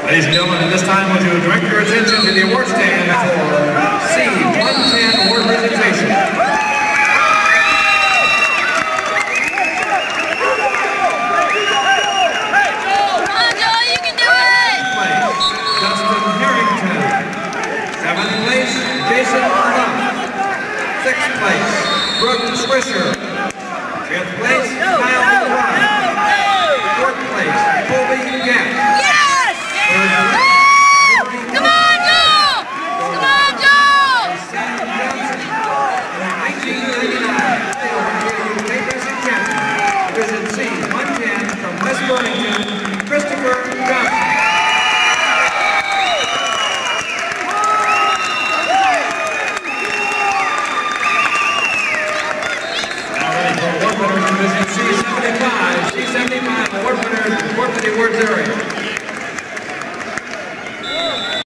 Ladies and gentlemen, at this time, would you direct your attention to the award stand for C-110 award presentation. Sixth place, Brooke Swisher. Fifth place, Kyle Ryan. Fourth place, Colby Gatt. Yes! Come on, Joe! Come on, Joe! In 1999, weightlifting champion, Division C-110 from West Burlington, Christopher Johnson. C-75 award winners report to the awards area.